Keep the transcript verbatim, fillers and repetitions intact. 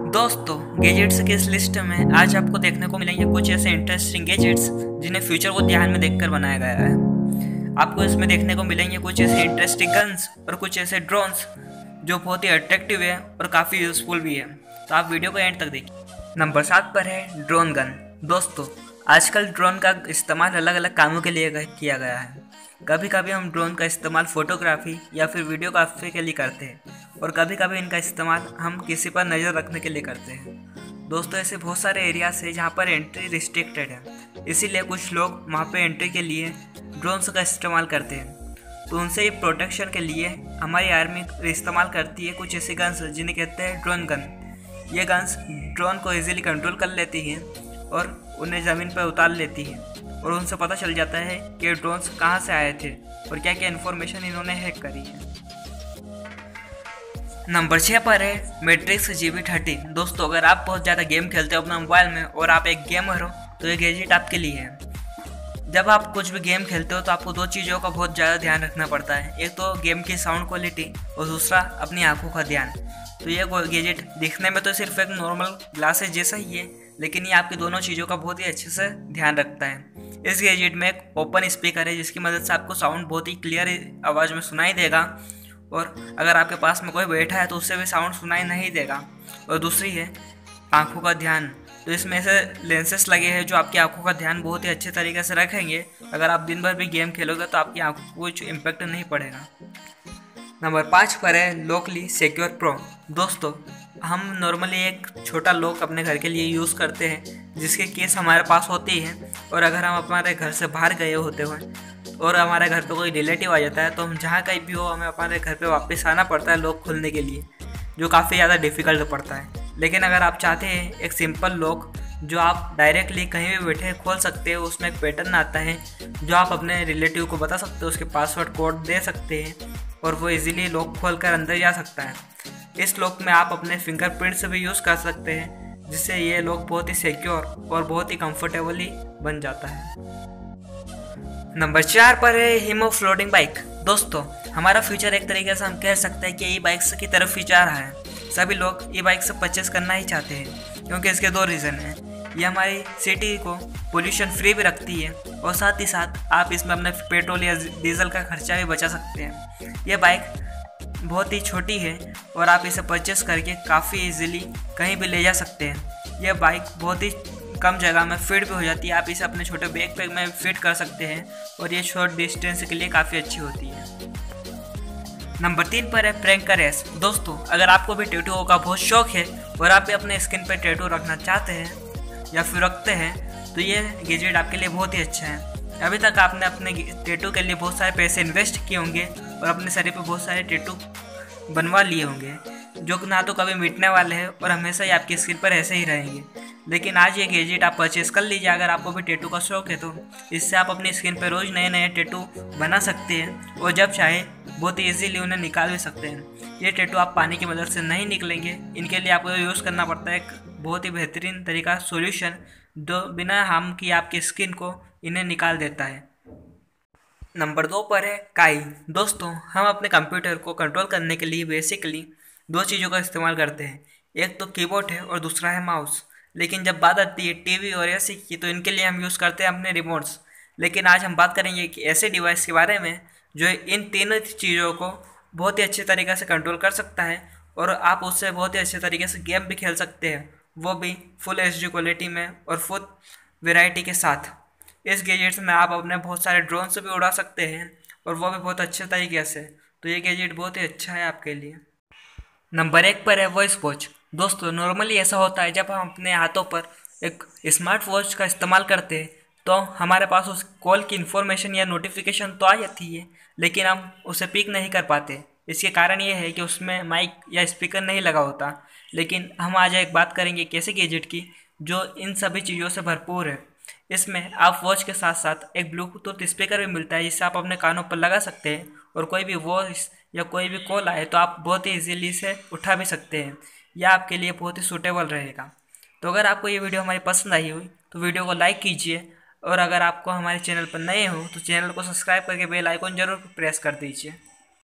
दोस्तों, गैजेट्स की इस लिस्ट में आज आपको देखने को मिलेंगे कुछ ऐसे इंटरेस्टिंग गैजेट्स जिन्हें फ्यूचर को ध्यान में देखकर बनाया गया है। आपको इसमें देखने को मिलेंगे कुछ ऐसे इंटरेस्टिंग गन्स और कुछ ऐसे ड्रोन्स जो बहुत ही अट्रैक्टिव है और काफ़ी यूजफुल भी है। तो आप वीडियो को एंड तक देखिए। नंबर सात पर है ड्रोन गन। दोस्तों, आजकल ड्रोन का इस्तेमाल अलग अलग कामों के लिए किया गया है। कभी कभी हम ड्रोन का इस्तेमाल फोटोग्राफी या फिर वीडियोग्राफी के लिए करते हैं और कभी कभी इनका इस्तेमाल हम किसी पर नज़र रखने के लिए करते हैं। दोस्तों, ऐसे बहुत सारे एरियाज है जहाँ पर एंट्री रिस्ट्रिक्टेड है, इसीलिए कुछ लोग वहाँ पे एंट्री के लिए ड्रोन्स का इस्तेमाल करते हैं। तो उनसे प्रोटेक्शन के लिए हमारी आर्मी इस्तेमाल करती है कुछ ऐसे गन्स जिन्हें कहते हैं ड्रोन गन। ये गन्स ड्रोन को ईजिली कंट्रोल कर लेती हैं और उन्हें ज़मीन पर उतार लेती है और उनसे पता चल जाता है कि ड्रोन्स कहाँ से आए थे और क्या क्या इन्फॉर्मेशन इन्होंने हैक करी है। नंबर छः पर है मैट्रिक्स जी बी थर्टी। दोस्तों, अगर आप बहुत ज़्यादा गेम खेलते हो अपना मोबाइल में और आप एक गेमर हो तो ये गैजेट आपके लिए है। जब आप कुछ भी गेम खेलते हो तो आपको दो चीज़ों का बहुत ज़्यादा ध्यान रखना पड़ता है, एक तो गेम की साउंड क्वालिटी और दूसरा अपनी आंखों का ध्यान। तो ये गैजेट दिखने में तो सिर्फ एक नॉर्मल ग्लासेस जैसा ही है, लेकिन ये आपकी दोनों चीज़ों का बहुत ही अच्छे से ध्यान रखता है। इस गैजेट में एक ओपन स्पीकर है जिसकी मदद से आपको साउंड बहुत ही क्लियर आवाज़ में सुनाई देगा और अगर आपके पास में कोई बैठा है तो उससे भी साउंड सुनाई नहीं देगा। और दूसरी है आंखों का ध्यान। तो इसमें ऐसे लेंसेस लगे हैं जो आपकी आंखों का ध्यान बहुत ही अच्छे तरीके से रखेंगे। अगर आप दिन भर भी गेम खेलोगे तो आपकी आंखों को कुछ इम्पेक्ट नहीं पड़ेगा। नंबर पाँच पर है लोकली सिक्योर प्रो। दोस्तों, हम नॉर्मली एक छोटा लॉक अपने घर के लिए यूज़ करते हैं जिसके केस हमारे पास होती है और अगर हम हमारे घर से बाहर गए होते हैं और हमारे घर पे कोई रिलेटिव आ जाता है तो हम जहाँ कहीं भी हो हमें हमारे घर पे वापस आना पड़ता है लॉक खोलने के लिए, जो काफ़ी ज़्यादा डिफ़िकल्ट पड़ता है। लेकिन अगर आप चाहते हैं एक सिंपल लॉक जो आप डायरेक्टली कहीं भी बैठे खोल सकते हो, उसमें एक पैटर्न आता है जो आप अपने रिलेटिव को बता सकते हो, उसके पासवर्ड कोड दे सकते हैं और वो इजीली लॉक खोल कर अंदर जा सकता है। इस लॉक में आप अपने फिंगरप्रिंट से भी यूज़ कर सकते हैं जिससे ये लॉक बहुत ही सिक्योर और बहुत ही कंफर्टेबली बन जाता है। नंबर चार पर है हीमो फ्लोटिंग बाइक। दोस्तों, हमारा फ्यूचर एक तरीके से हम कह सकते हैं कि ई बाइक्स की तरफ ही जा रहा है। सभी लोग ई बाइक से परचेस करना ही चाहते हैं क्योंकि इसके दो रीज़न हैं। ये हमारी सिटी को पोल्यूशन फ्री भी रखती है और साथ ही साथ आप इसमें अपने पेट्रोल या डीजल का खर्चा भी बचा सकते हैं। ये बाइक बहुत ही छोटी है और आप इसे परचेस करके काफ़ी इजीली कहीं भी ले जा सकते हैं। यह बाइक बहुत ही कम जगह में फिट भी हो जाती है, आप इसे अपने छोटे बैग पैक में फिट कर सकते हैं और ये शॉर्ट डिस्टेंस के लिए काफ़ी अच्छी होती है। नंबर तीन पर है प्रैंक का रेस। दोस्तों, अगर आपको भी टैटू का बहुत शौक है और आप भी अपने स्किन पर टैटू रखना चाहते हैं या फिर रखते हैं तो ये गैजेट आपके लिए बहुत ही अच्छा है। अभी तक आपने अपने टैटू के लिए बहुत सारे पैसे इन्वेस्ट किए होंगे और अपने शरीर पे बहुत सारे टैटू बनवा लिए होंगे जो ना तो कभी मिटने वाले हैं और हमेशा ही आपकी स्किन पर ऐसे ही रहेंगे। लेकिन आज ये गैजेट आप परचेस कर लीजिए अगर आपको भी टैटू का शौक है तो। इससे आप अपनी स्किन पर रोज़ नए नए टैटू बना सकते हैं और जब चाहे बहुत ही ईजीली उन्हें निकाल भी सकते हैं। ये टैटू आप पानी की मदद से नहीं निकलेंगे, इनके लिए आपको यूज़ करना पड़ता है एक बहुत ही बेहतरीन तरीका सॉल्यूशन जो बिना हार्म की आपकी स्किन को इन्हें निकाल देता है। नंबर दो पर है काई। दोस्तों, हम अपने कंप्यूटर को कंट्रोल करने के लिए बेसिकली दो चीज़ों का इस्तेमाल करते हैं, एक तो कीबोर्ड है और दूसरा है माउस। लेकिन जब बात आती है टीवी और एसी की तो इनके लिए हम यूज़ करते हैं अपने रिमोट्स। लेकिन आज हम बात करेंगे कि ऐसे डिवाइस के बारे में जो इन तीनों चीज़ों को बहुत ही अच्छे तरीके से कंट्रोल कर सकता है और आप उससे बहुत ही अच्छे तरीके से गेम भी खेल सकते हैं, वो भी फुल एच डी क्वालिटी में और फुल वेराइटी के साथ। इस गैजेट्स में आप अपने बहुत सारे ड्रोन से भी उड़ा सकते हैं और वो भी बहुत अच्छे तरीके से। तो ये गैजेट बहुत ही अच्छा है आपके लिए। नंबर एक पर है वॉइस वॉच। दोस्तों, नॉर्मली ऐसा होता है जब हम अपने हाथों पर एक स्मार्ट वॉच का इस्तेमाल करते हैं तो हमारे पास उस कॉल की इन्फॉर्मेशन या नोटिफिकेशन तो आ जाती है लेकिन हम उसे पिक नहीं कर पाते। इसके कारण ये है कि उसमें माइक या स्पीकर नहीं लगा होता। लेकिन हम आज एक बात करेंगे एक ऐसे गैजेट की जो इन सभी चीज़ों से भरपूर है। इसमें आप वॉच के साथ साथ एक ब्लूटूथ स्पीकर भी मिलता है जिससे आप अपने कानों पर लगा सकते हैं और कोई भी वॉइस या कोई भी कॉल आए तो आप बहुत ही इजीली से उठा भी सकते हैं। यह आपके लिए बहुत ही सूटेबल रहेगा। तो अगर आपको ये वीडियो हमारी पसंद आई हुई तो वीडियो को लाइक कीजिए और अगर आपको हमारे चैनल पर नए हो तो चैनल को सब्सक्राइब करके बेल आइकन जरूर प्रेस कर दीजिए।